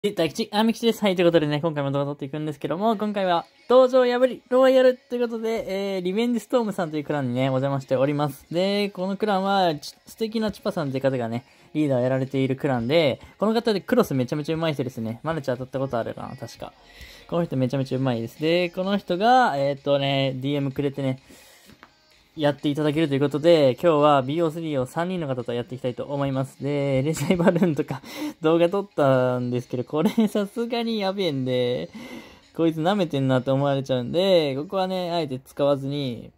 大吉、あみきちです。はい、ということでね、今回も動画撮っていくんですけども、今回は、道場破り、ロイヤルということで、リベンジストームさんというクランにね、お邪魔しております。で、このクランは、素敵なチュパさんという方がね、リーダーやられているクランで、この方でクロスめちゃめちゃ上手い人ですね。マルチ当たったことあるかな、確か。この人めちゃめちゃ上手いです。で、この人が、DM くれてね、やっていただけるということで、今日は BO3 を3人の方とやっていきたいと思います。で、レジャイバルーンとか動画撮ったんですけど、これさすがにやべえんで、こいつ舐めてんなって思われちゃうんで、ここはね、あえて使わずに、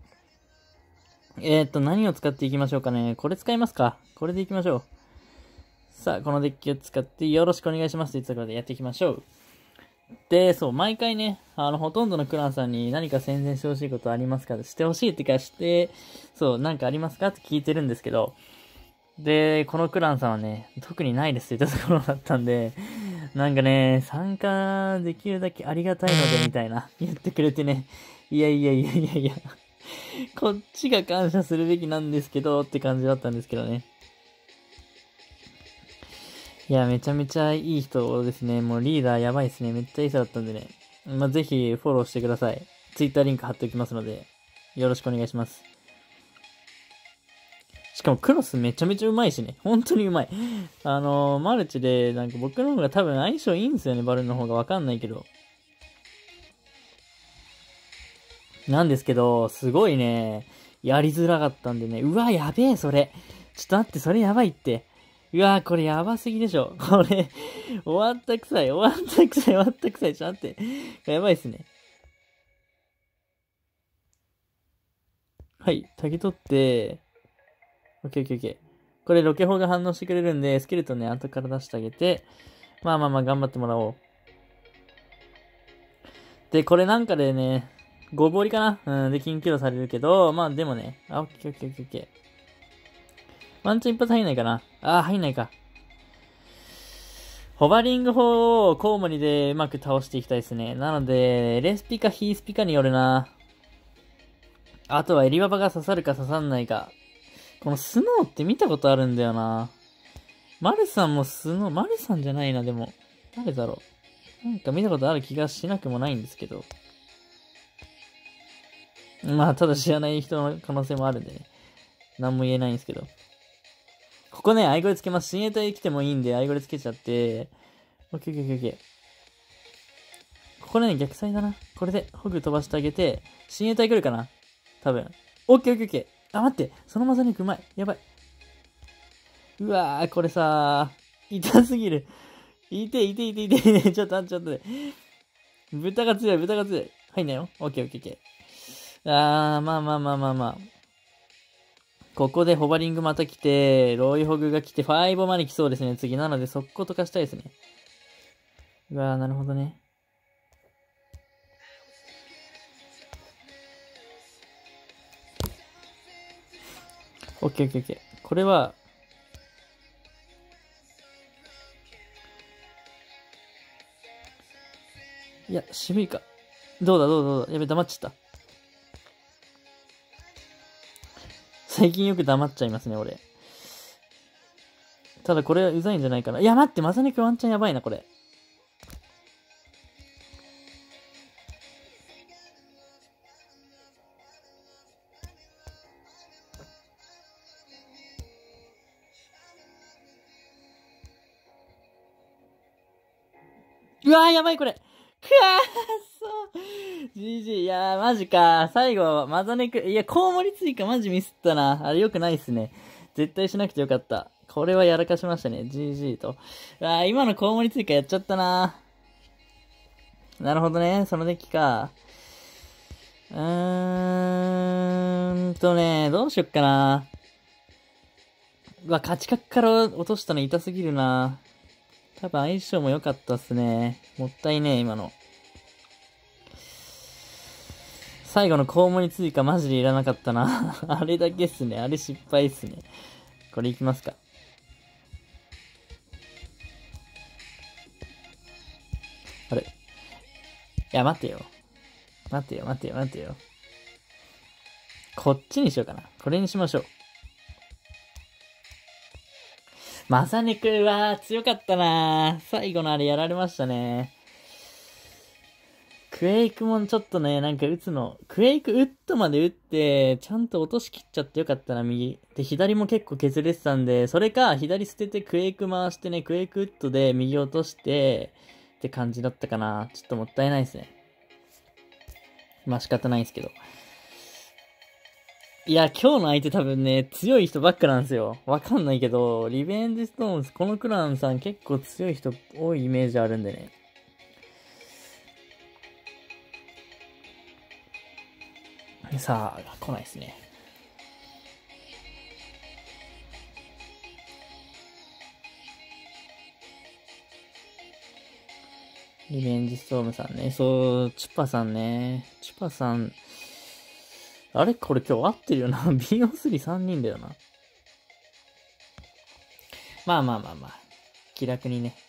何を使っていきましょうかね。これ使いますか。これでいきましょう。さあ、このデッキを使ってよろしくお願いしますというところでやっていきましょう。で、そう、毎回ね、ほとんどのクランさんに何か宣伝してほしいことありますかしてほしいってかして、そう、なんかありますかって聞いてるんですけど、で、このクランさんはね、特にないですって言ったところだったんで、なんかね、参加できるだけありがたいので、みたいな、言ってくれてね、いやいやいやいやいや、こっちが感謝するべきなんですけど、って感じだったんですけどね。いや、めちゃめちゃいい人ですね。もうリーダーやばいですね。めっちゃいい人だったんでね。まあ、ぜひフォローしてください。Twitter リンク貼っておきますので、よろしくお願いします。しかもクロスめちゃめちゃうまいしね。本当にうまい。マルチで、なんか僕の方が多分相性いいんですよね。バルーンの方がわかんないけど。なんですけど、すごいね、やりづらかったんでね。うわ、やべえ、それ。ちょっと待って、それやばいって。うわこれやばすぎでしょ。これ、終わったくさい、終わったくさい、終わったくさい。ちょっと待って。やばいっすね。はい、タギ取って、オッケーオッケーオッケー。これロケ砲が反応してくれるんで、スケルトンね、後から出してあげて、まあまあまあ頑張ってもらおう。で、これなんかでね、ごぼりかなで、金キロされるけど、まあでもね、オッケーオッケーオッケーオッケー。ワンチャン一発入んないかな入んないか。ホバリング砲をコウモリでうまく倒していきたいですね。なので、レスピかヒースピかによるな。あとはエリババが刺さるか刺さんないか。このスノーって見たことあるんだよな。マルさんもマルさんじゃないな、でも。誰だろう。なんか見たことある気がしなくもないんですけど。まあ、ただ知らない人の可能性もあるんでね。なんも言えないんですけど。ここね、アイゴレつけます。親衛隊来てもいいんで、アイゴレつけちゃって、オッケーオッケーオッケー。ここね、逆サイだな。これで、ホグ飛ばしてあげて、親衛隊来るかな多分。オッケーオッケーオッケー。待って。そのマザ肉うまい。やばい。うわー、これさー、痛すぎる。いて。ちょっと。豚が強い。入んなよ。オッケーオッケーオッケー。まあ。ここでホバリングまた来て、ロイホグが来て、ファイボまで来そうですね、次。なので、速攻とかしたいですね。うわー、なるほどね。オッケー。これは、いや、渋いか。どうだ。やべ、黙っちゃった。最近よく黙っちゃいますね、俺。ただこれはうざいんじゃないかな。いや、待って、マザネクワンチャンやばいな、これ。うわー、やばい、これ。くわー、そう。GG。いやー、マジか。最後、マザネク、いや、コウモリ追加マジミスったな。あれ良くないっすね。絶対しなくてよかった。これはやらかしましたね。GG と。今のコウモリ追加やっちゃったな。なるほどね。そのデッキか。どうしよっかな。勝ち角から落としたの痛すぎるな。多分相性も良かったっすね。もったいねえ、今の。最後のコウモリ追加マジでいらなかったな。あれだけっすね。あれ失敗っすね。これいきますか。あれ。いや、待てよ。こっちにしようかな。これにしましょう。 マサネクは強かったな。最後のあれやられましたね。クエイクもちょっとね、なんか打つの、クエイクウッドまで打って、ちゃんと落としきっちゃってよかったな、右。で、左も結構削れてたんで、それか、左捨ててクエイク回してね、クエイクウッドで右落として、って感じだったかな。ちょっともったいないですね。まあ仕方ないですけど。いや、今日の相手多分ね、強い人ばっかなんですよ。わかんないけど、リベンジストーンズ、このクランさん結構強い人多いイメージあるんでね。さあ、来ないですね。リベンジストームさんね。そう、チュパさんね。チュパさん。あれこれ今日合ってるよな。BO3 人だよな。まあまあまあまあ。気楽にね。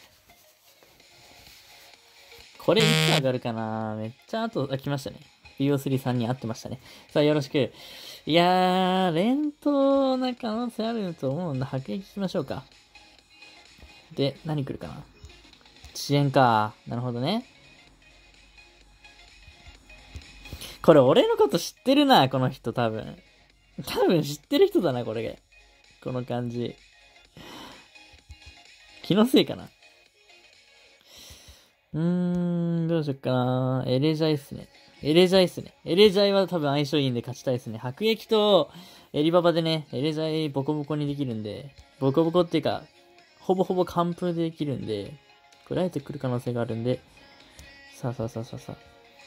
これいつ上がるかな。めっちゃ後、来ましたね。BO3 3人合ってましたね。さあよろしく。いやー、連投な可能性あると思うんだ。迫撃聞きましょうか。で、何来るかな。遅延か。なるほどね。これ俺のこと知ってるな、この人多分。多分知ってる人だな、これ。この感じ。気のせいかな。どうしよっかな。エレジャイっすね。エレジャイは多分相性いいんで勝ちたいですね。迫撃とエリババでね、エレジャイボコボコにできるんで、ボコボコっていうか、ほぼほぼ完封できるんで、これあえて来る可能性があるんで、さあ。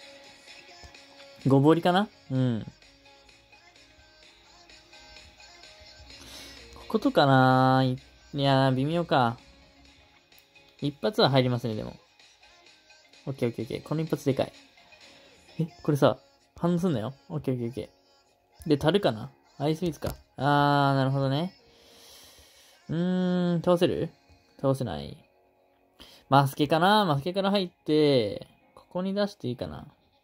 ごぼりかな。こことかないやー、微妙か。一発は入りますね、でも。オッケー。この一発でかい。これさ、反応すんなよ。オッケー。で、樽かなアイスイーツか。なるほどね。倒せる？倒せない。マスケかな？マスケから入って、ここに出していいかな。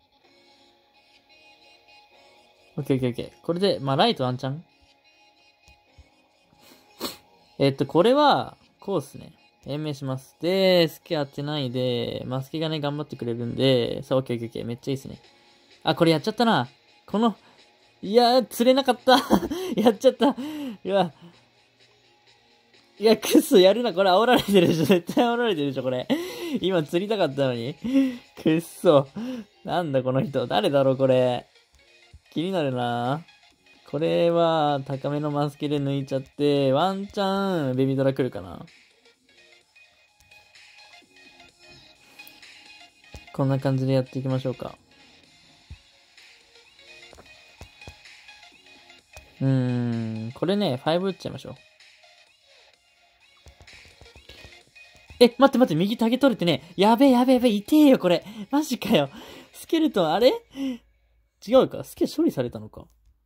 オッケー。これで、まあ、ライトワンチャン。これは、こうっすね。延命します。で、スケ当てないで、マスケがね、頑張ってくれるんで、さあ、オッケー。めっちゃいいっすね。あ、これやっちゃったな。いやー、釣れなかった。やっちゃった。いや、クソやるな。これ煽られてるでしょ。絶対煽られてるでしょ、これ。今釣りたかったのに。くっそ。なんだ、この人。誰だろう、これ。気になるな。これは、高めのマスケで抜いちゃって、ワンチャン、ベビドラ来るかな。こんな感じでやっていきましょうか。これね、5打っちゃいましょう。待って、右タゲ取れてね。やべえ、痛えよ、これ。マジかよ。スケルトン、あれ違うか。スケ処理されたのか。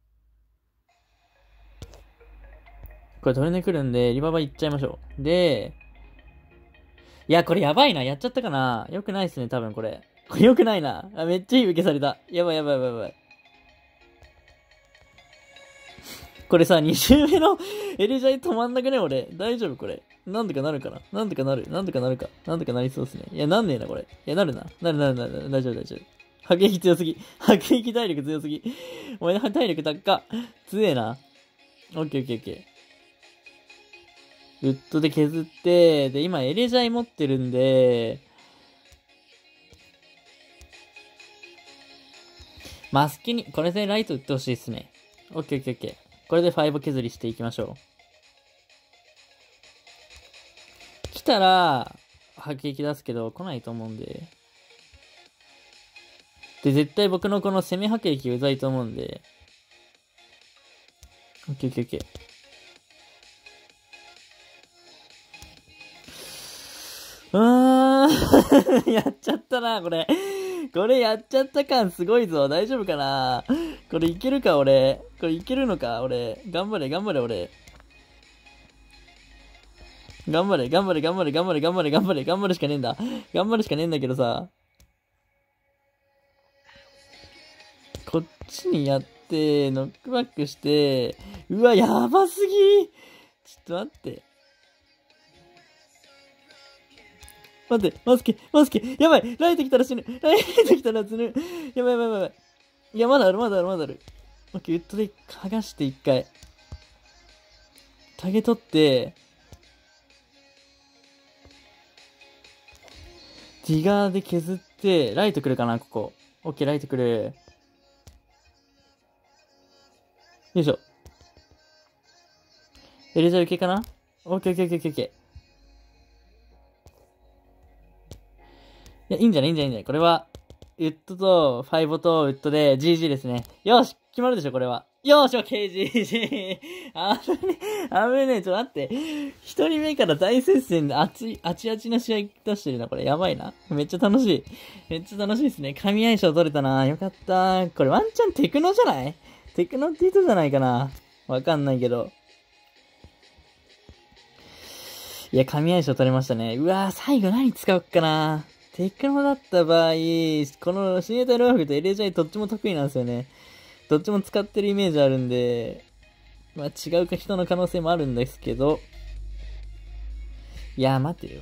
これ取れ抜くるんで、リババいっちゃいましょう。で、いや、これやばいな。やっちゃったかな。よくないっすね、多分これ。これよくないな。めっちゃいい受けされた。やばい。これさ、2周目のエレジャイ止まんなくね、俺。大丈夫これ。なんとかなるかな。なんとかなりそうっすね。いや、なんねえな、これ。いや、なるな。大丈夫。迫撃強すぎ。迫撃体力強すぎ。お前、体力高っ。強えな。オッケー。ウッドで削って、で、今エレジャイ持ってるんで、マスキに、これでライト打ってほしいっすね。オッケー。これで5削りしていきましょう。来たら、迫撃出すけど、来ないと思うんで。で、絶対僕のこの攻め迫撃うざいと思うんで。オッケー。やっちゃったな、これ。これやっちゃった感すごいぞ。大丈夫かな？これいけるか、俺。これいけるのか、俺。頑張れ、俺。頑張れしかねえんだ。頑張るしかねえんだけどさ。こっちにやって、ノックバックして、うわ、やばすぎ！ちょっと待って。 待って、マスケ。やばい、ライト来たら死ぬ。ライト来たら死ぬ。やばい。いや、まだある。オッケー、ウッドで剥がして一回。タゲ取って、ディガーで削って、ライト来るかな、ここ。オッケー、ライト来る。よいしょ。エレジャー受けかな？オッケー。いや、いいんじゃないこれは、ウッドと、ファイボとウッドで GG ですね。よし決まるでしょ、これは。よーし、オッケー、GG。危ねえ、ちょっと待って。一人目から大接戦であちあちの試合出してるな、これ。やばいな。めっちゃ楽しいですね。神相性取れたな。よかった。これワンチャンテクノじゃない？テクノって人じゃないかな。わかんないけど。いや、神相性取れましたね。うわー、最後何使おっかな。テクノだった場合、このシニエタイローフと LHI どっちも得意なんですよね。どっちも使ってるイメージあるんで、まあ違う人の可能性もあるんですけど、いや、待てよ。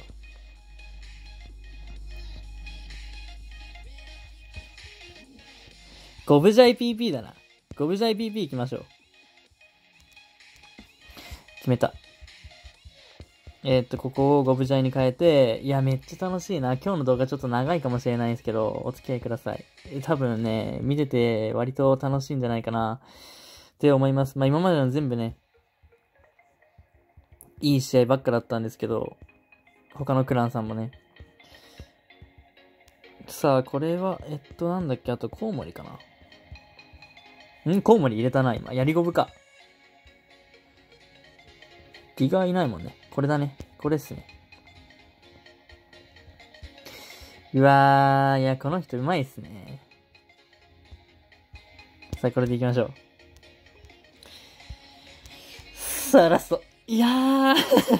ゴブジャイ PP だな。ゴブジャイ PP 行きましょう。決めた。ここをゴブジャイに変えて、いや、めっちゃ楽しいな。今日の動画ちょっと長いかもしれないんですけど、お付き合いください。多分ね、見てて割と楽しいんじゃないかな、って思います。まあ今までの全部ね、いい試合ばっかだったんですけど、他のクランさんもね。さあ、これは、なんだっけ、あとコウモリかな。コウモリ入れたな、今。やりゴブか。ディガーいないもんね。これだね。これっすね。うわー、いや、この人うまいっすね。さあ、これでいきましょう。さあ、ラスト。いやー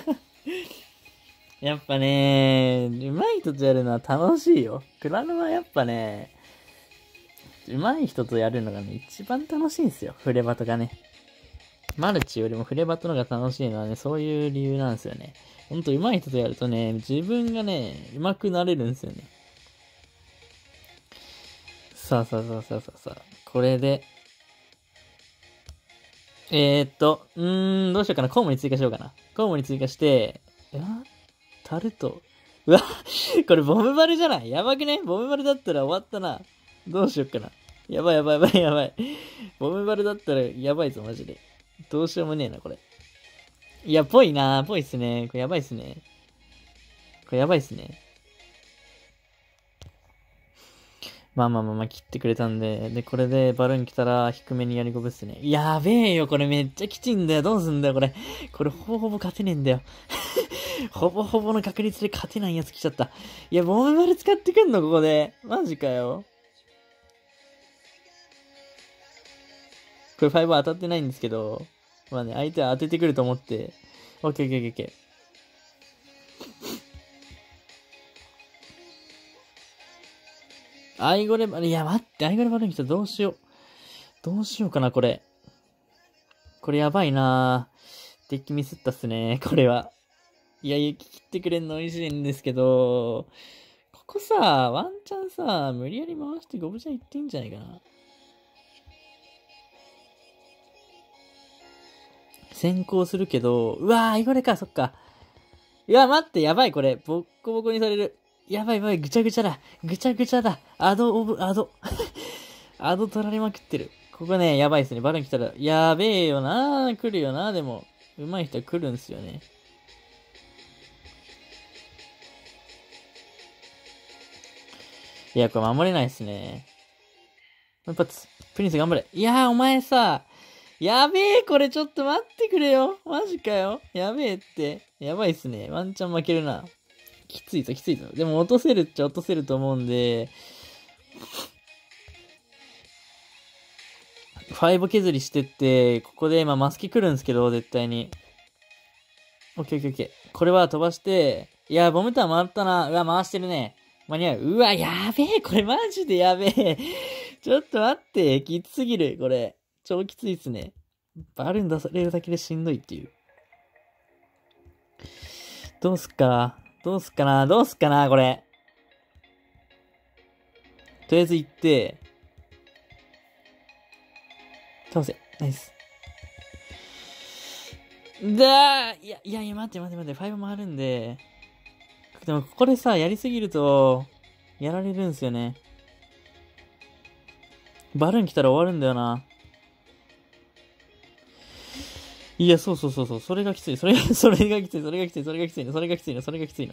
やっぱねうまい人とやるのは楽しいよ。クラノはやっぱね、うまい人とやるのがね、一番楽しいんですよ。フレバトがね。マルチよりもフレバトのが楽しいのはね、そういう理由なんですよね。ほんと上手い人とやるとね、自分がね、上手くなれるんですよね。さあ。これで、どうしようかな。コウモリ追加しようかな。コウモリ追加して、タルト。うわ、これボムバルじゃない？やばくね？ボムバルだったら終わったな。どうしよっかな。やばい。ボムバルだったらやばいぞ、マジで。どうしようもねえな、これ。いや、ぽいっすね。これやばいっすね。まあ、切ってくれたんで。で、これでバルーン来たら低めにやりこぶっすね。やべえよ、これめっちゃきちいんだよ。どうすんだよ、これ。これほぼ勝てねえんだよ。ほぼの確率で勝てないやつ来ちゃった。いや、ボムバル使ってくんの、ここで。マジかよ。これ5当たってないんですけど。まあね、相手は当ててくると思って。オッケー。アイゴレバル、いや、待って、アイゴレバルに来たらどうしようかな、これ。これやばいなぁ。デッキミスったっすね、これは。いや、雪切ってくれんの美味しいんですけど、ここさ、ワンチャンさ、無理やり回してゴブジャンいってんじゃないかな。先行するけど、うわー、アイゴレか、そっか。いや、待って、やばい、これ。ボッコボコにされる。やばい、ぐちゃぐちゃだ。アドオブアド。アド取られまくってる。ここね、やばいっすね。バルーン来たら、やべえよな来るよなでも、上手い人は来るんすよね。いや、これ守れないっすね。もう一発。プリンス頑張れ。いやー、お前さ、やべえ、これちょっと待ってくれよ。マジかよ。やべえって。やばいっすね。ワンチャン負けるな。きついぞ。でも落とせるっちゃ落とせると思うんで、5削りしてって、ここで今マスキ来るんですけど、絶対に。オッケー。これは飛ばして、いや、ボムター回ったな。うわ、回してるね。間に合う。うわ、やべえ。これマジでやべえ。ちょっと待って。きつすぎる。これ。超きついっすね。バルーン出されるだけでしんどいっていう。どうすっか。 どうすっかなこれ。とりあえず行って、倒せ。ナイス。いや、待って。ファイブもあるんで。でも、ここでさ、やりすぎると、やられるんすよね。バルーン来たら終わるんだよな。いや、そう。それがきつい。それがきついな。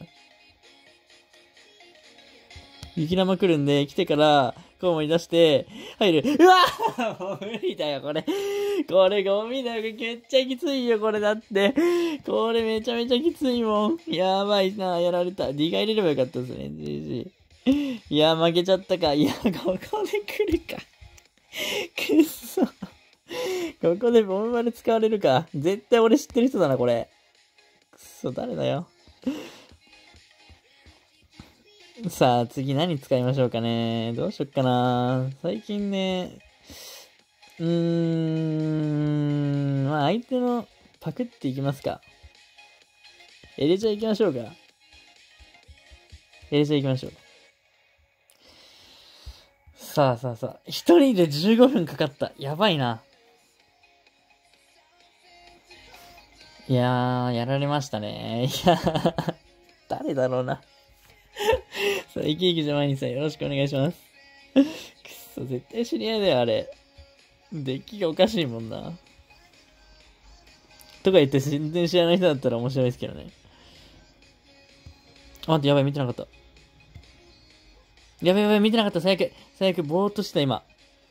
雪玉来るんで、来てから、コウモリ出して、入る。うわぁもう無理だよ、これ。これゴミだよ。めっちゃきついよ、これだって。これめちゃめちゃきついもん。やばいな、やられた。D が入れればよかったですね、GG。いや、負けちゃったか。いや、ここで来るか。くっそ。ここでボム丸使われるか。絶対俺知ってる人だな、これ。くっそ、誰だよ。さあ、次何使いましょうかね。どうしよっかな。最近ね、まあ相手のパクっていきますか。エレジャー行きましょうか。エレジャー行きましょう。さあ。一人で15分かかった。やばいな。いやー、やられましたね。いやー、誰だろうな。さあ、生き生きじゃまにさんよろしくお願いします。くっそ、絶対知り合いだよ、あれ。デッキがおかしいもんな。とか言って全然知らない人だったら面白いですけどね。待って、やばい、見てなかった。やばい、見てなかった、最悪、ぼーっとした、今。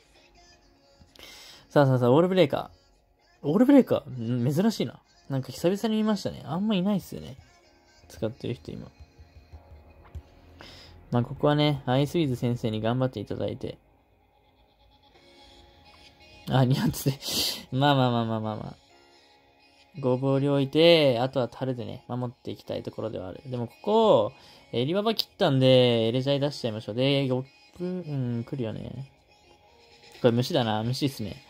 さあ、オールブレーカー。オールブレーカー珍しいな。なんか久々に見ましたね。あんまいないっすよね。使ってる人今。まあ、ここはね、アイスウィズ先生に頑張っていただいて。2発でまあ。ごぼうに置いて、あとは樽でね、守っていきたいところではある。でもここ、エリババ切ったんで、エレジャイ出しちゃいましょう。で、来るよね。これ虫だな、虫っすね。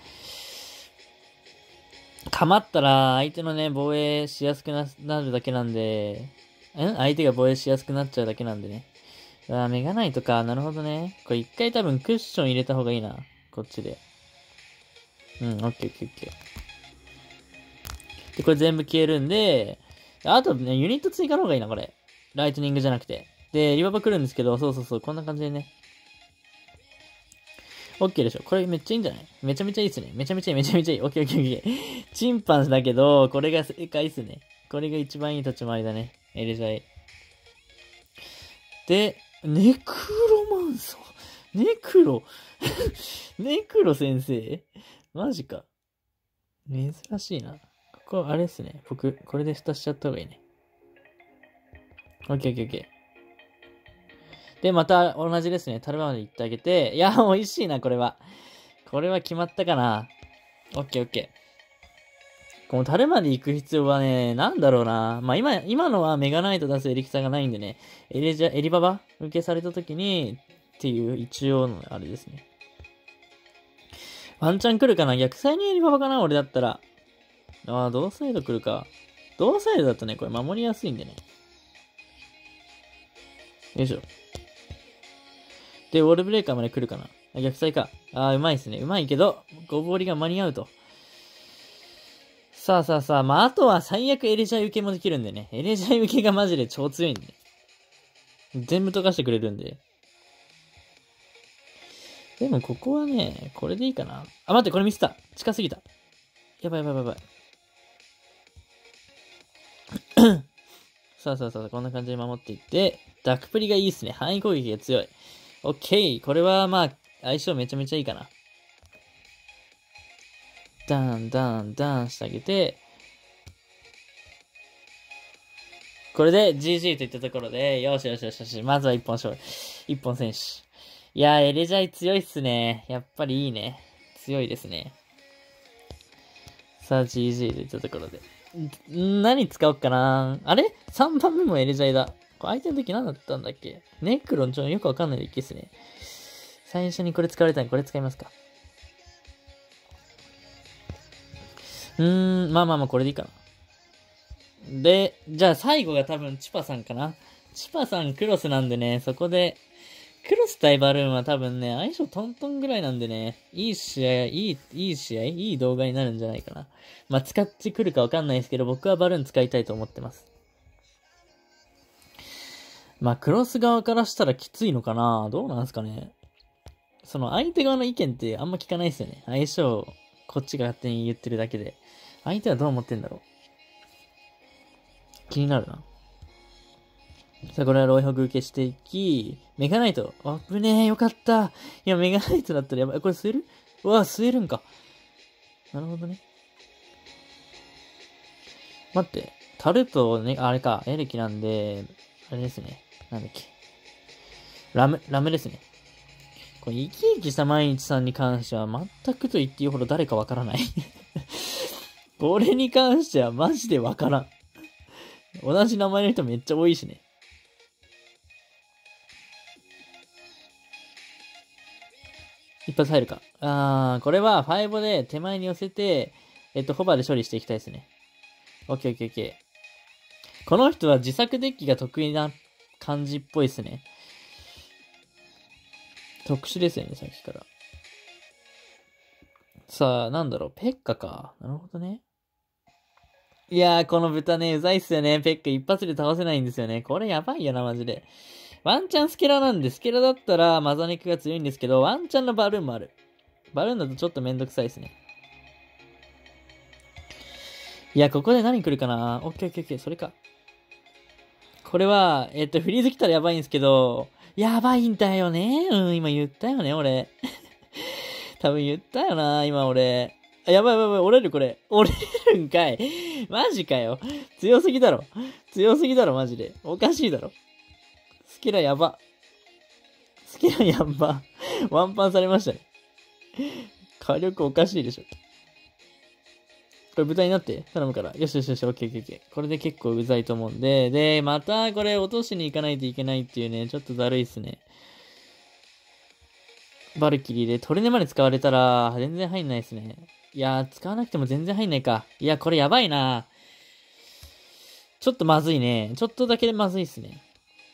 かまったら、相手のね、防衛しやすくなるだけなんで、相手が防衛しやすくなっちゃうだけなんでね。メガナイトか、なるほどね。これ一回多分クッション入れた方がいいな。こっちで。オッケー。で、これ全部消えるんで、あとね、ユニット追加の方がいいな、これ。ライトニングじゃなくて。で、リババ来るんですけど、そう、こんな感じでね。オッケーでしょ。これめっちゃいいんじゃない？めちゃめちゃいいっすね。めちゃめちゃいい。オッケー。チンパンスだけど、これが正解っすね。これが一番いい立ち回りだね。エレジャイ。で、ネクロマンソー。ネクロ先生マジか。珍しいな。ここ、あれっすね。僕、これで蓋しちゃった方がいいね。オッケー。で、また同じですね。タルバまで行ってあげて。いや、美味しいな、これは。これは決まったかな。オッケー。このタルまで行く必要はね、なんだろうな。まあ、今のはメガナイト出すエリクサがないんでね。エリババ受けされた時に、っていう一応のあれですね。ワンチャン来るかな？逆サイにエリババかな？俺だったら。同サイド来るか。同サイドだとね、これ守りやすいんでね。よいしょ。で、ウォールブレーカーまで来るかな。逆サイか。うまいっすね。うまいけど、ごぼうりが間に合うと。さあ。まあ、あとは最悪エレジャイ受けもできるんでね。エレジャイ受けがマジで超強いんでね。全部溶かしてくれるんで。でもここはね、これでいいかな。待って、これミスった。近すぎた。やばい。さあ、こんな感じで守っていって、ダクプリがいいっすね。範囲攻撃が強い。オッケー。これはまあ、相性めちゃめちゃいいかな。ダーンしてあげて、これで GG といったところで、よし。まずは一本勝負。一本選手。いやー、エレジャイ強いっすね。やっぱりいいね。強いですね。さあ、GG といったところで。何使おうかな。あれ ?3 番目もエレジャイだ。これ相手の時何だったんだっけ？ネクロンよくわかんないでいいっすね。最初にこれ使われたんでこれ使いますか。まあ、これでいいかな。で、じゃあ最後が多分チパさんかな。 チパさんクロスなんでね、そこで、クロス対バルーンは多分ね、相性トントンぐらいなんでね、いい試合、いい動画になるんじゃないかな。まあ、使ってくるかわかんないですけど、僕はバルーン使いたいと思ってます。まあ、クロス側からしたらきついのかな？どうなんすかね。その相手側の意見ってあんま聞かないですよね。相性、こっちが勝手に言ってるだけで。相手はどう思ってんだろう。気になるな。さあ、これはロイホグ受けしていき、メガナイト。あぶねえ、よかった。いや、メガナイトだったらやばい。これ吸える？うわ、吸えるんか。なるほどね。待って。タルトね、あれか、エレキなんで、あれですね。なんだっけ。ラムですね。これ、生き生きした毎日さんに関しては、全くと言っていいほど誰かわからない。これに関してはマジでわからん。同じ名前の人めっちゃ多いしね。一発入るか。これは5で手前に寄せて、ホバーで処理していきたいですね。オッケーオッケーオッケー。この人は自作デッキが得意な感じっぽいですね。特殊ですよね、さっきから。さあ、なんだろう、ペッカか。なるほどね。いやー、この豚ね、うざいっすよね。ペッカ一発で倒せないんですよね。これやばいよな、マジで。ワンチャンスケラなんで、スケラだったらマザネクが強いんですけど、ワンチャンのバルーンもある。バルーンだとちょっとめんどくさいですね。いや、ここで何来るかな？オッケーオッケーオッケー、それか。これは、フリーズ来たらやばいんですけど、やばいんだよね。今言ったよね、俺。多分言ったよな、今俺。やばいやばいやばい、折れるこれ。折れるんかい。マジかよ。強すぎだろ。強すぎだろ、マジで。おかしいだろ。スケラやば。スケラやば。ワンパンされましたね。火力おかしいでしょ。これ豚になって頼むから。よしよしよし、オッケーオッケーオッケー。これで結構うざいと思うんで、で、またこれ落としに行かないといけないっていうね、ちょっとだるいっすね。バルキリーでトルネまで使われたら、全然入んないっすね。いやー、使わなくても全然入んないか。いや、これやばいな。ちょっとまずいね。ちょっとだけでまずいっすね。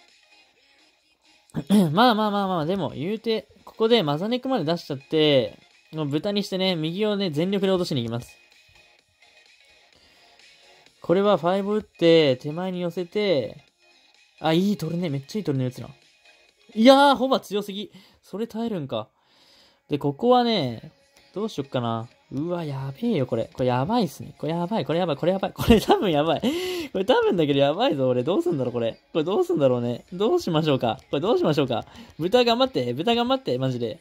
まあまあまあまあ、でも言うて、ここでマザネクまで出しちゃって、もう豚にしてね、右をね、全力で落としに行きます。これは5打って、手前に寄せて、あ、いいトルネ、めっちゃいいトルネ打つな。いやー、ホバ強すぎ。それ耐えるんか。で、ここはね、どうしよっかな。うわ、やべえよ、これ。これやばいっすね。これやばい、これやばい、これやばい。これ多分やばい。これ多分だけどやばいぞ、俺。どうすんだろう、これ。これどうすんだろうね。どうしましょうか。これどうしましょうか。豚頑張って、豚頑張って、マジで。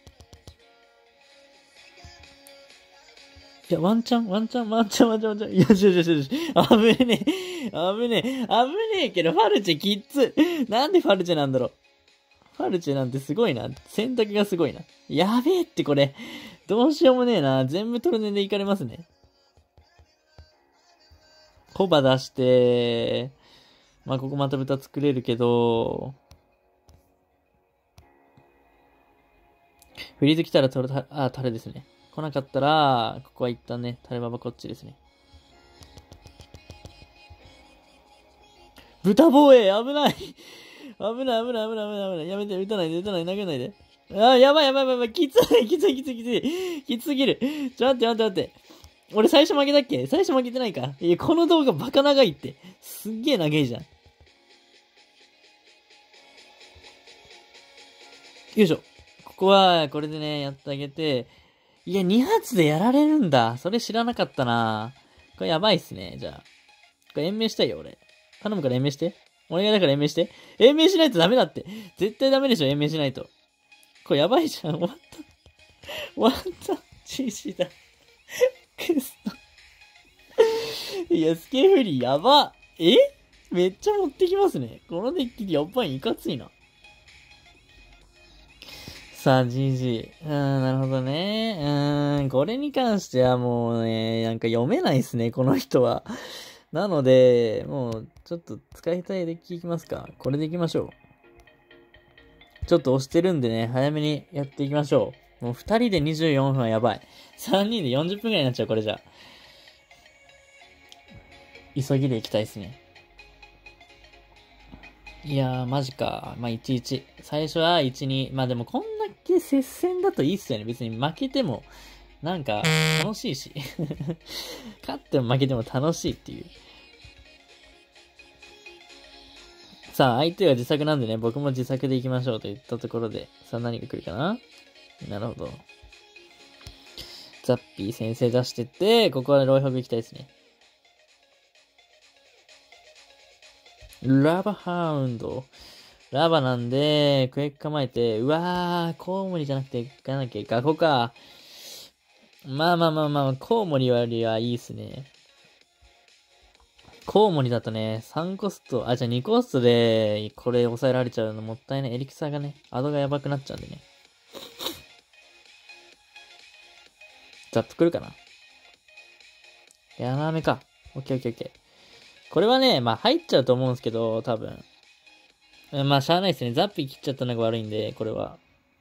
いや、ワンチャン。よしよしよしよし。危ねえ。危ねえ。危ねえけど、ファルチェきっつ。なんでファルチェなんだろう。ファルチェなんてすごいな。選択がすごいな。やべえってこれ。どうしようもねえな。全部トルネでいかれますね。コバ出して、まあ、ここまた豚作れるけど、フリーズ来たらタレですね。来なかったら、ここは一旦ね、タレババこっちですね。豚防衛危ない危ない危ない危ない危ない危ない。やめて、撃たないで、投げないで。やばいやばいやばい、きつい、きつい、きつい、きつい。きつすぎる。ちょ、待って待って待って。俺最初負けたっけ？最初負けてないか？いや、この動画バカ長いって。すっげえ長いじゃん。よいしょ。ここは、これでね、やってあげて、いや、2発でやられるんだ。それ知らなかったな。これやばいっすね、じゃあ。これ延命したいよ、俺。頼むから延命して。お願いだから延命して。延命しないとダメだって。絶対ダメでしょ、延命しないと。これやばいじゃん。終わった。終わった。GG だ。くそ。いや、スケフリーやば。めっちゃ持ってきますね。このデッキやっぱりいかついな。さあ、GG。なるほどね。これに関してはもうね、なんか読めないですね、この人は。なので、もう、ちょっと使いたいデッキいきますか。これでいきましょう。ちょっと押してるんでね、早めにやっていきましょう。もう2人で24分はやばい。3人で40分くらいになっちゃう、これじゃ。急ぎでいきたいですね。 いやー、マジか。まあ、1-1。最初は1-2。まあでも、こんだけ接戦だといいっすよね。別に負けても、なんか、楽しいし。勝っても負けても楽しいっていう。さあ、相手は自作なんでね、僕も自作で行きましょうと言ったところで、さあ何が来るかな？なるほど。ザッピー先生出してって、ここはロイホグ行きたいですね。ラバハウンド。ラバなんで、クエック構えて、うわー、コウモリじゃなくて、ガナキガコか。まあまあまあまあ、コウモリよりはいいっすね。コウモリだとね、3コスト、じゃあ2コストで、これ抑えられちゃうのもったいない。エリクサーがね、アドがやばくなっちゃうんでね。ザップ来るかな？やなめか。オッケーオッケーオッケー。これはね、まあ入っちゃうと思うんですけど、多分。まあしゃあないですね。ザッピ切っちゃったのが悪いんで、これは。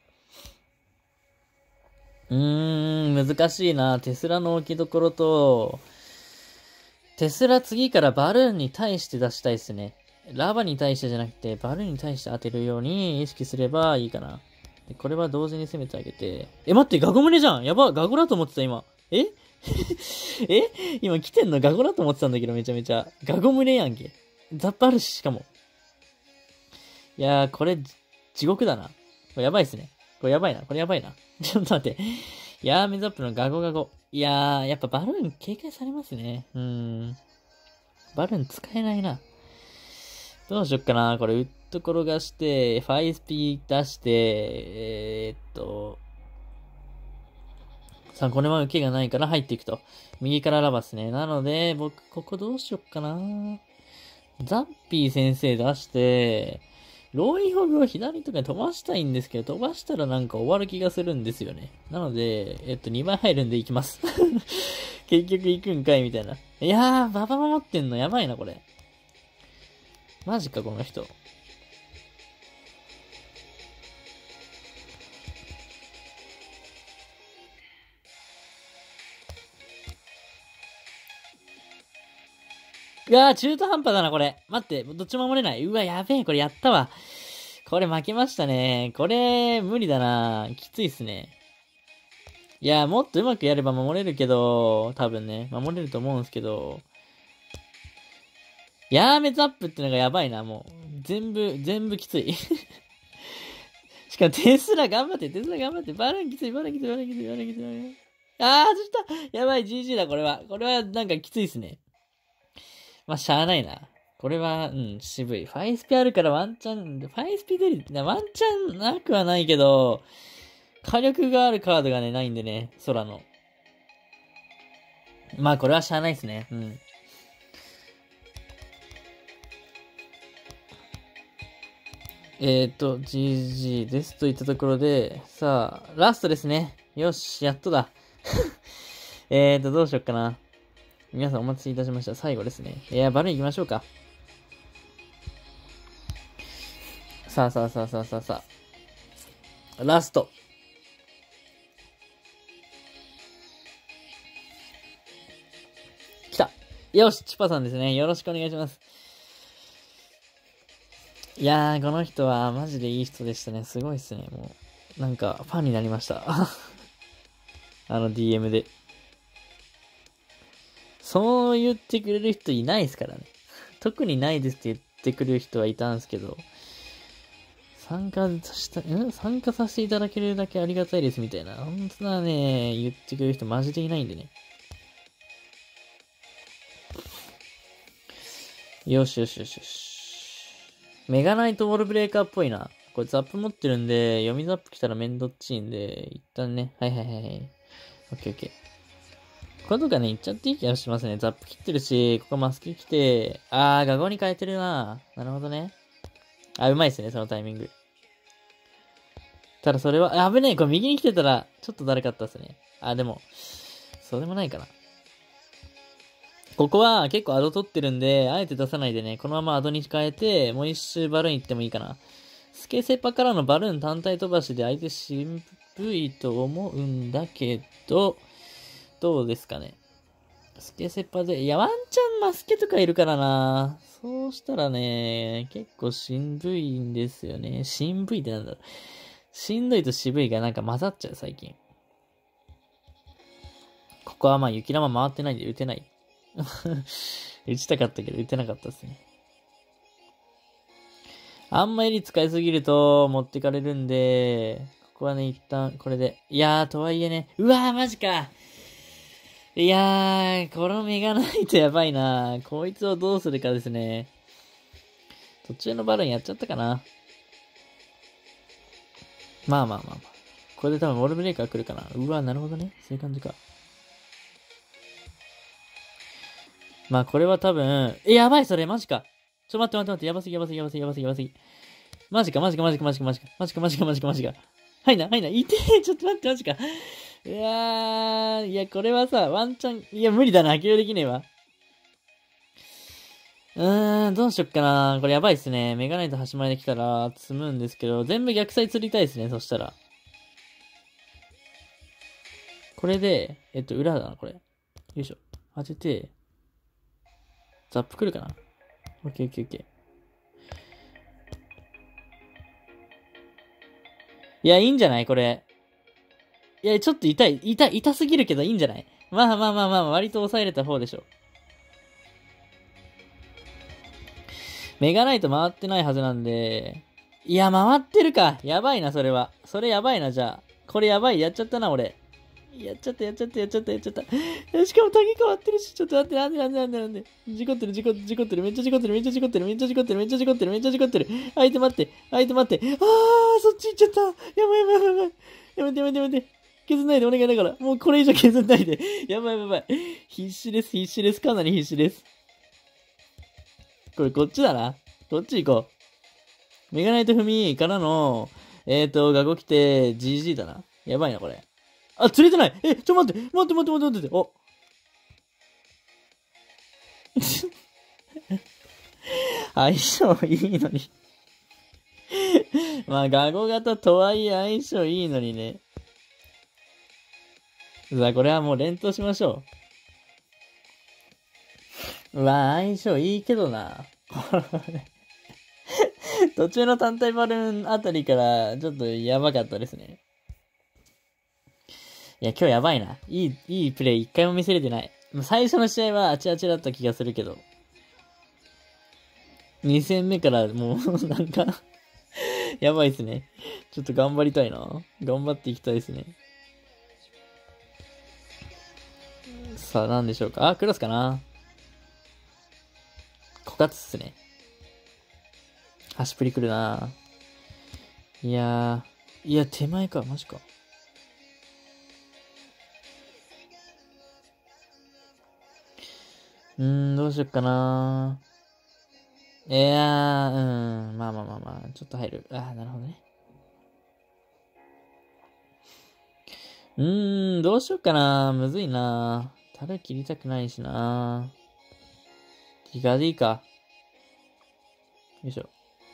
難しいな。テスラの置きどころと、テスラ次からバルーンに対して出したいですね。ラバに対してじゃなくて、バルーンに対して当てるように意識すればいいかな。でこれは同時に攻めてあげて。待って、ガゴムネじゃん。やば、ガゴだと思ってた、今。え今来てんのガゴだと思ってたんだけど、めちゃめちゃ。ガゴムネやんけ。ザップあるし、しかも。いやー、これ、地獄だな。これやばいっすね。これやばいな。これやばいな。ちょっと待って。ヤーメザップのガゴガゴ。いやー、やっぱバルーン警戒されますね。バルーン使えないな。どうしよっかな。これ、ウッド転がして、ファイスピー出して、さあ、これは受けがないから入っていくと。右からラバスね。なので、僕、ここどうしよっかな。ザッピー先生出して、ロイホグを左とかに飛ばしたいんですけど、飛ばしたらなんか終わる気がするんですよね。なので、2枚入るんで行きます。結局行くんかいみたいな。いやー、ババ守ってんのやばいな、これ。マジか、この人。うわー、中途半端だな、これ。待って、どっちも守れない。うわ、やべえ、これやったわ。これ負けましたね。これ、無理だな。きついっすね。いや、もっとうまくやれば守れるけど、多分ね、守れると思うんですけど、ヤーメザップってのがやばいな、もう。全部きつい。しかもテスラ頑張って、テスラ頑張って、バルーンきつい、バルーンきつい、バルーンきつい、バルーンきつい。そした。やばい、GG だ、これは。これはなんかきついっすね。まあ、しゃあないな。これは、渋い。ファイスピあるからワンチャン、ファイスピ出る、ワンチャンなくはないけど、火力があるカードがね、ないんでね、空の。まあ、これはしゃあないっすね。GG ですといったところで、さあ、ラストですね。よし、やっとだ。どうしよっかな。皆さんお待ちいたしました。最後ですね。バルーン行きましょうか。さあ。ラスト。来た。よし、チュパさんですね。よろしくお願いします。いやー、この人はマジでいい人でしたね。すごいっすね。もう、なんか、ファンになりました。DM で。そう言ってくれる人いないですからね。特にないですって言ってくれる人はいたんですけど、参加させていただけるだけありがたいですみたいな。本当だね、言ってくれる人マジでいないんでね。よし。メガナイトウォールブレーカーっぽいな。これザップ持ってるんで、読みザップ来たらめんどっちいんで、一旦ね。はい。オッケー。これとかね、言っちゃっていい気がしますね。ザップ切ってるし、ここマスキ来て、画像に変えてるな。なるほどね。うまいっすね、そのタイミング。ただそれは、危ねえ、これ右に来てたら、ちょっとだるかったっすね。でも、そうでもないかな。ここは結構アド取ってるんで、あえて出さないでね、このままアドに変えて、もう一周バルーン行ってもいいかな。スケセパからのバルーン単体飛ばしで相手渋いと思うんだけど、どうですかね。 スケセパで、いや、ワンチャンマスケとかいるからな。そうしたらね、結構しんどいんですよね。しんぶいってなんだろう。しんどいと渋いがなんか混ざっちゃう、最近。ここはまあ雪玉回ってないんで打てない。打ちたかったけど打てなかったですね。あんまり使いすぎると持ってかれるんで、ここはね、一旦これで。いやー、とはいえね。うわー、マジか。いやー、この目がないとやばいな。こいつをどうするかですね。途中のバルーンやっちゃったかな。まあまあまあまあ。これで多分ウォールブレイカー来るかな。うわ、なるほどね。そういう感じか。まあこれは多分、やばいそれ、マジか。待って、やばすぎ。マジか。はいな、いてー、ちょっと待って、マジか。いやー、いや、これはさ、ワンチャン、いや、無理だな、起用できねえわ。どうしよっかな。これやばいっすね。メガナイト端前できたら積むんですけど、全部逆サイ釣りたいですね、そしたら。これで、裏だな、これ。よいしょ。当てて、ザップ来るかな。オッケー。いや、いいんじゃないこれ。いや、ちょっと痛すぎるけどいいんじゃない？まあ、割と抑えれた方でしょ。メガナイト回ってないはずなんで、いや、回ってるか。やばいな、それは。それやばいな、じゃあ。これやばい、やっちゃったな、俺。やっちゃった。しかもタゲ変わってるし、ちょっと待って、なんで。事故ってる、めっちゃ事故ってる。相手待って。あー、そっち行っちゃった。やばい。やめて。削んないで、お願いだから。もうこれ以上削んないで。やばい。必死です。かなり必死です。こっちだな。こっち行こう。メガナイト踏みからの、ガゴ来て、GG だな。やばいな、これ。あ、釣れてない。待って。お。相性いいのに。まあ、ガゴ型とはいえ相性いいのにね。さあ、これはもう連投しましょう。相性いいけどな。途中の単体バルーンあたりからちょっとやばかったですね。いや、今日やばいな。いいプレイ一回も見せれてない。最初の試合はあちあちだった気がするけど。2戦目からもうなんかやばいっすね。ちょっと頑張りたいな。頑張っていきたいですね。さあ、なんでしょうか。クロスかな。枯渇っすね。足プリ来るな。いや、手前か、マジか。どうしよっかな。まあ、ちょっと入る。なるほどね。どうしよっかな。むずいな。樽切りたくないしな。ギガでいいか。よいしょ。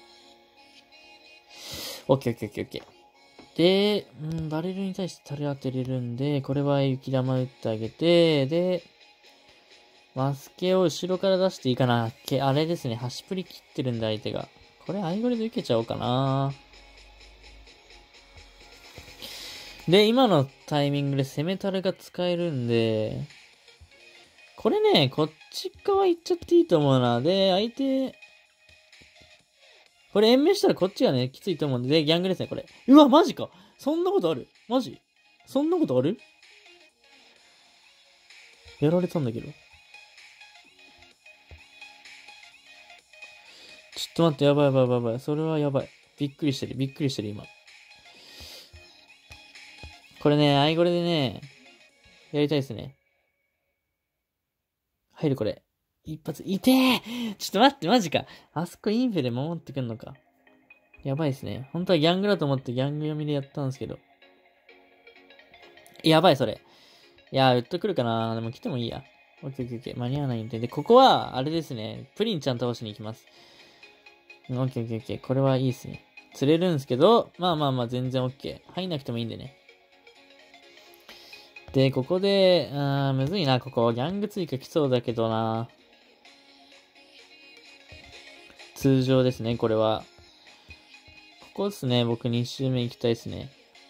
オッケー。で、バレルに対して樽当てれるんで、これは雪玉打ってあげて、で、マスケを後ろから出していいかな。あれですね。端プリ切ってるんで相手が。これアイゴレで受けちゃおうかな。で、今のタイミングで攻めタルが使えるんで、これね、こっち側行っちゃっていいと思うな。で、相手、これ延命したらこっちがね、きついと思うんで、ギャングですね、これ。うわ、マジか。そんなことある？マジ？そんなことある？やられたんだけど。ちょっと待って、やばい。それはやばい。びっくりしてる、今。これね、アイゴレでね、やりたいですね。入る、これ。一発、いてー！ちょっと待って、マジか。あそこインフェで守ってくんのか。やばいですね。本当はギャングだと思ってギャング読みでやったんですけど。やばい、それ。いやー、ウッド来るかな。でも来てもいいや。オッケー。間に合わないんで。で、ここは、あれですね。プリンちゃん倒しに行きます。オッケー。これはいいですね。釣れるんですけど、まあ、全然オッケー。入んなくてもいいんでね。 で、ここで、むずいな、ここ。ギャング追加来そうだけどな。通常ですね、これは。ここですね、僕2周目行きたいですね。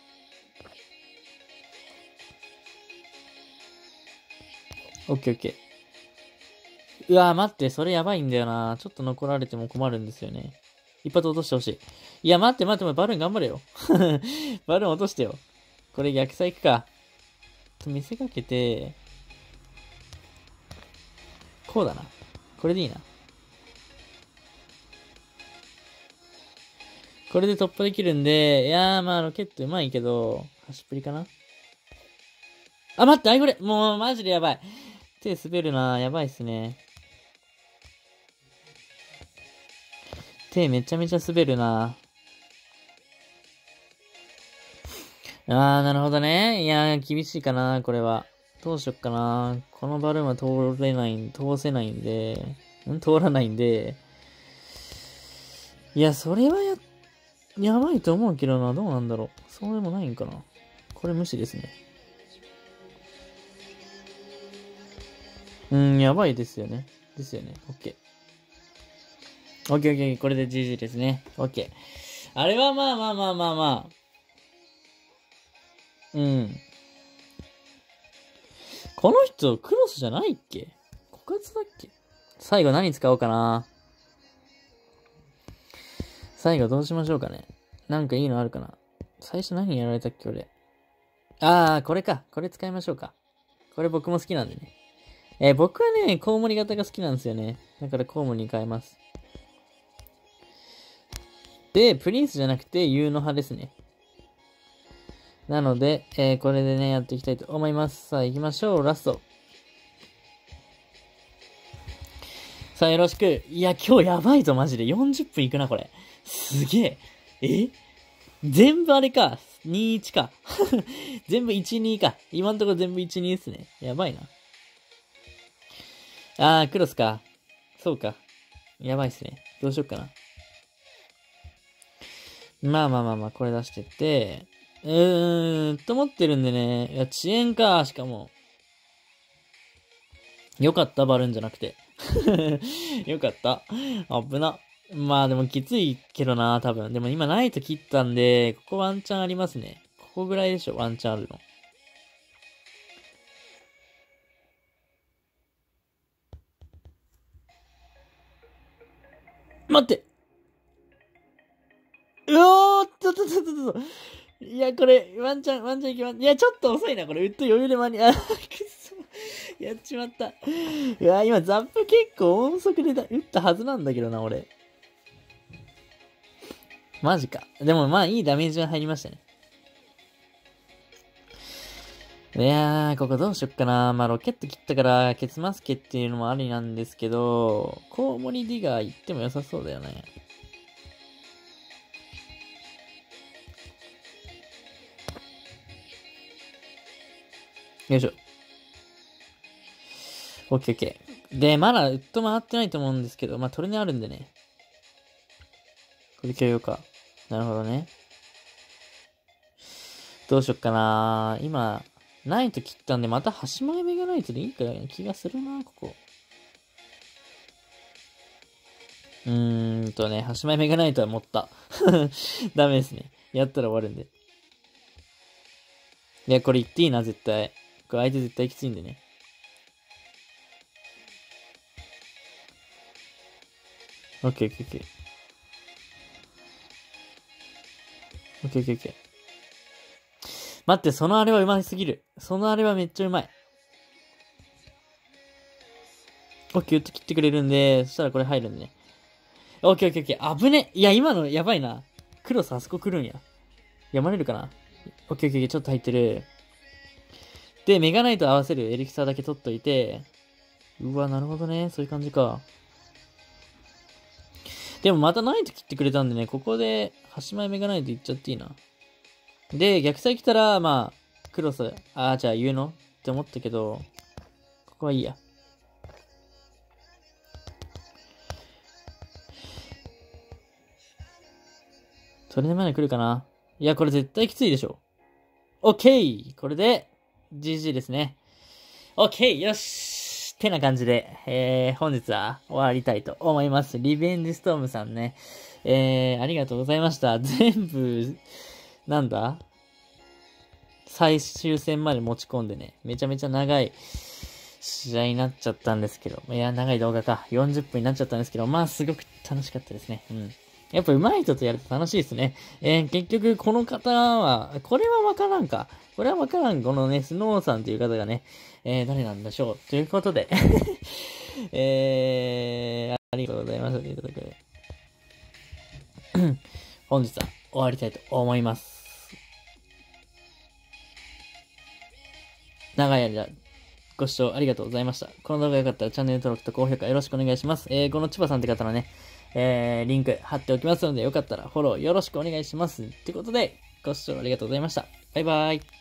オッケーオッケー。うわ待って、それやばいんだよな。ちょっと残られても困るんですよね。一発落としてほしい。いや、待って、バルーン頑張れよ。バルーン落としてよ。これ逆サイ行くか。見せかけて、こうだな。これでいいな。これで突破できるんで、いやーまあロケットうまいけど、端っぷりかな。あ、待って、これもうマジでやばい。手滑るな。やばいっすね。手めちゃめちゃ滑るな。なるほどね。いやー、厳しいかな、これは。どうしよっかな。このバルーンは通せないんで、通らないんで。いや、それはやばいと思うけどな。どうなんだろう。そうでもないんかな。これ無視ですね。やばいですよね。ですよね。オッケー。オッケーオッケー。これで GG ですね。オッケー。あれはまあ。この人、クロスじゃないっけ？枯渇だっけ？最後何使おうかな。最後どうしましょうかね。なんかいいのあるかな。最初何やられたっけ、俺。これか。これ使いましょうか。これ僕も好きなんでね。僕はね、コウモリ型が好きなんですよね。だからコウモリに変えます。で、プリンスじゃなくて、ユーノ派ですね。なので、これでね、やっていきたいと思います。さあ、行きましょう。ラスト。さあ、よろしく。いや、今日やばいぞ、マジで。40分いくな、これ。すげえ。全部あれか。21か。全部12か。今んところ全部12ですね。やばいな。クロスか。そうか。やばいっすね。どうしよっかな。まあ、これ出してって。と思ってるんでね。いや、遅延か、しかも。よかった、バルーンじゃなくて。よかった。危な。まあでもきついけどな、多分。でも今ナイト切ったんで、ここワンチャンありますね。ここぐらいでしょ、ワンチャンあるの。待ってうおーいや、これ、ワンチャンいきます。いや、ちょっと遅いな、これ。ウッド余裕でくそ。やっちまった。いや、今、ザップ結構音速で打ったはずなんだけどな、俺。マジか。でも、いいダメージが入りましたね。いやー、ここどうしよっかな。ロケット切ったから、ケツマスケっていうのもありなんですけど、コウモリディガー行っても良さそうだよね。よいしょ。オッケーオッケー。で、まだウッド回ってないと思うんですけど、トルネあるんでね。これ許容か。なるほどね。どうしよっかな。今、ナイト切ったんで、また端前目がナイトでいいか気がするな、ここ。端前目がないとは思った。ダメですね。やったら終わるんで。いや、これ言っていいな、絶対。これ相手絶対きついんでね。オッケーオッケーオッケー。オッケーオッケーオッケー。待って、そのあれはうますぎる。そのあれはめっちゃうまい。オッケー、打って切ってくれるんで、そしたらこれ入るんでね。オッケーオッケーオッケー。危ね。いや、今のやばいな。クロスあそこ来るんや。読まれるかな。オッケーオッケー、ちょっと入ってる。で、メガナイト合わせるエリクサーだけ取っといて。うわ、なるほどね。そういう感じか。でもまたナイト切ってくれたんでね、ここで、端前メガナイトいっちゃっていいな。で、逆サイ来たら、クロス、じゃあ言うのって思ったけど、ここはいいや。それでまで来るかな。いや、これ絶対きついでしょ。オッケーこれで、 GG ですね。OK! よしてな感じで、本日は終わりたいと思います。リベンジストームさんね。ありがとうございました。全部、なんだ最終戦まで持ち込んでね、めちゃめちゃ長い試合になっちゃったんですけど、いや、長い動画か。40分になっちゃったんですけど、まあ、すごく楽しかったですね。うん。やっぱ上手い人とやると楽しいですね。結局、この方は、これはわからんか。これはわからん。このね、スノーさんという方がね、誰なんでしょう。ということで、ありがとうございましたということで、本日は終わりたいと思います。長い間、ご視聴ありがとうございました。この動画が良かったらチャンネル登録と高評価よろしくお願いします。この千葉さんって方のね、リンク貼っておきますので、よかったらフォローよろしくお願いします。ということで、ご視聴ありがとうございました。バイバイ。